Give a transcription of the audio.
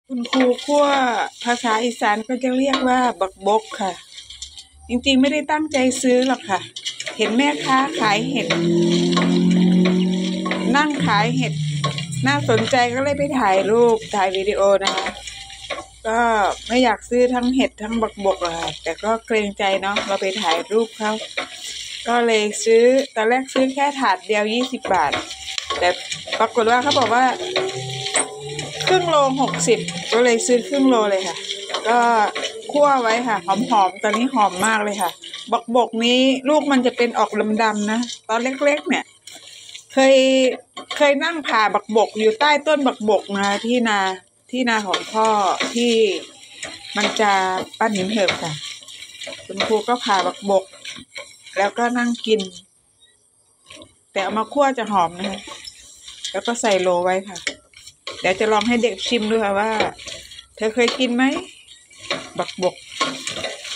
คุณครูคั่วภาษาอีสานก็จะเรียกว่าบักบกค่ะจริงๆไม่ได้ตั้งใจซื้อหรอกค่ะเห็นแม่ค้าขายเห็ดนั่งขายเห็ดน่าสนใจก็เลยไปถ่ายรูปถ่ายวิดีโอนะคะก็ไม่อยากซื้อทั้งเห็ดทั้งบักบกอะค่ะแต่ก็เกรงใจเนาะเราไปถ่ายรูปเขาก็เลยซื้อตอนแรกซื้อแค่ถาดเดียว20 บาทแต่ปรากฏว่าเขาบอกว่าครึ่งโล60ก็เลยซื้อครึ่งโลเลยค่ะก็คั่วไว้ค่ะหอมๆตอนนี้หอมมากเลยค่ะบักบกนี้ลูกมันจะเป็นออกดำๆนะตอนเล็กๆเนี่ยเคยเคยนั่งผ่าบักบกอยู่ใต้ต้นบักบกนะที่นาของพ่อที่มันจะปั้นหินเหิบค่ะคุณครูก็ผ่าบักบกแล้วก็นั่งกินแต่เอามาคั่วจะหอมนะคะแล้วก็ใส่โลไว้ค่ะเดี๋ยวจะลองให้เด็กชิมดูค่ะว่าเธอเคยกินไหมบักบก